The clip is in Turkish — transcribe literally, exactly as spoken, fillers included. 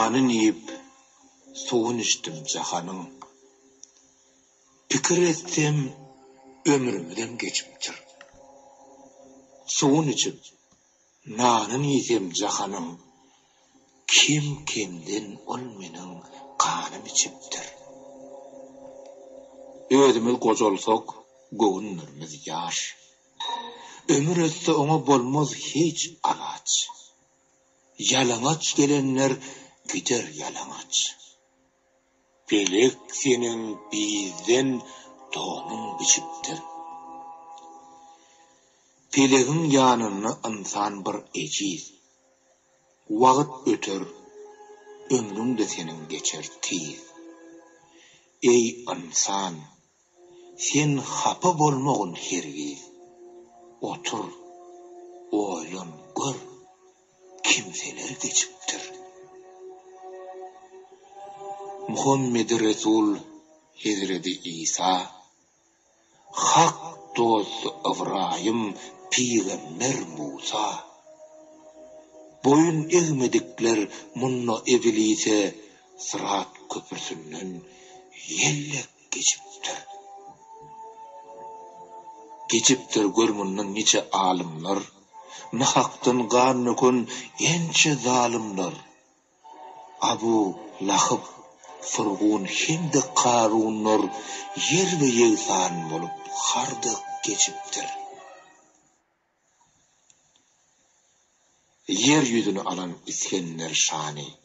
nanın yiyip suwun içdim jahanyň. Pikir etsem ömrümden geçipdir. Suwun içip nanın ýesem jahanyň, kim kimden ol meniň kanym içipdir. Özümüz gojolsak, göwnürmiz ýaş. Ömür etse ona bolmaz hiç alaç. Yalamaç gelenler gider yalamaç. Belek senin bizden doğunun biçiptir. Pelegin yanını insan bir eciz. Wagt öter, ömrün de senin geçer tiz. Ey insan, sen hapa bolmagyn hergiz. Otur, oýlan, gör, kimseler geçipdir. Muhammed Resul Hazreti İsa, hak dostu İbrahim, Peygamber Musa, boyun egmedikler munna ebilise sırat köpürsünden yellek geçipdir. Geçipdir görmünden nice alimler, nahaktan garnukun ençe zalimler. Abu Lahab, Fırgun, hem de Karunlar yer ve yegsan bolup hardyk geçipdir. Yer yüzünü alan İskender şany,